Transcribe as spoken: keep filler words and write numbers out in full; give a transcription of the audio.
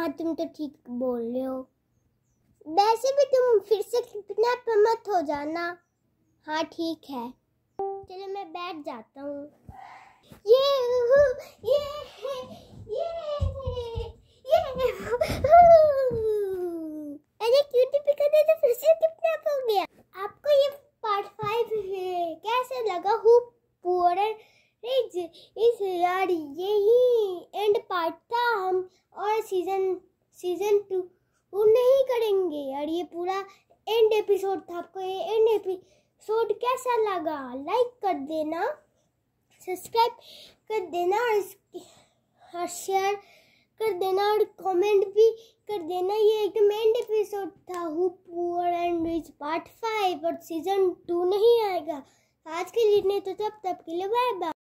हाँ तुम तो ठीक बोल रहे हो। वैसे भी तुम फिर से किडनैप मत हो जाना। हाँ ठीक है, चलो मैं बैठ जाता हूँ। ये ये ये ये अरे क्यूटी पिकाने तो फिर से किडनैप हो गया। आपको ये पार्ट फाइव कैसा लगा? हु पुअर रिच इस यार यही एंड पार्ट था। हम और सीजन सीजन टू वो नहीं करेंगे यार, ये पूरा एंड एपिसोड था। आपको ये एंड एपिसोड कैसा लगा? लाइक कर देना, सब्सक्राइब कर देना और शेयर कर देना और कमेंट भी कर देना। ये एकदम एंड एपिसोड था। हु poor and rich part five और सीजन टू नहीं आएगा। आज के लिए नहीं तो तब तब के लिए बाय बाय।